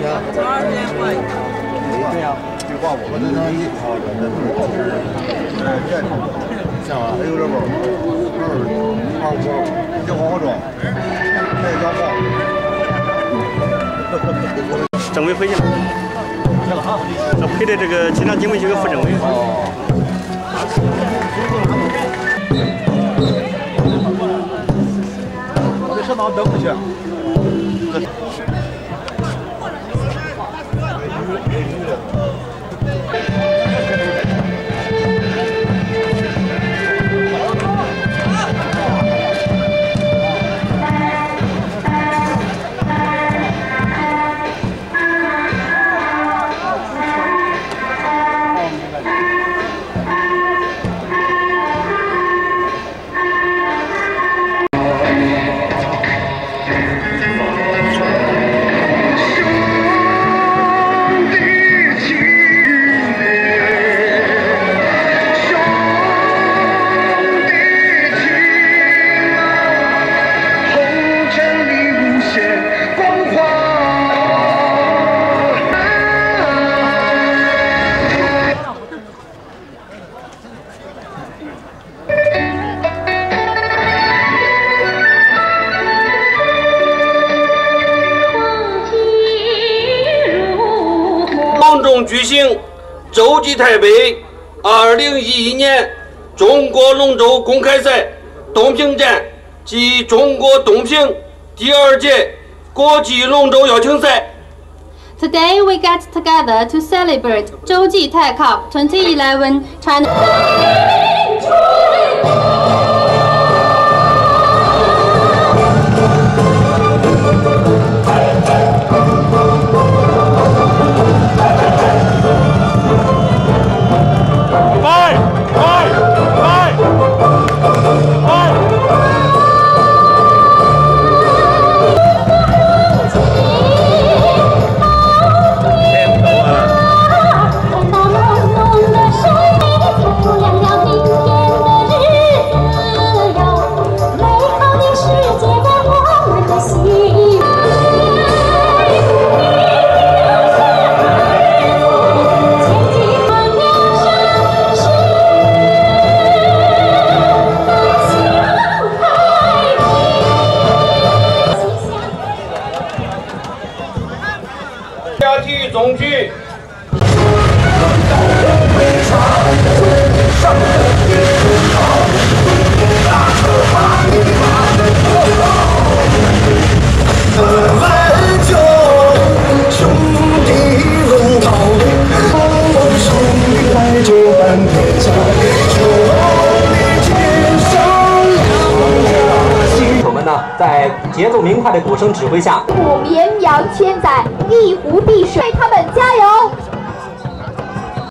从20年过来。 对呀，就挂我这能一跑的，那就是这像啊，还有这个二锅，这黄花庄，还有大炮。 政委回去了，这陪着这个金昌警委局的副政委。 这上哪登去？ 隆重举行洲际台北2011年中国龙舟公开赛东平站及中国东平第2届国际龙舟邀请赛。 Today we get together to celebrate Zhouji Tai Cup 2011 China. 体育中局。 我们呢，在节奏明快的鼓声指挥下， 绵羊千载，一湖碧水，为他们加油！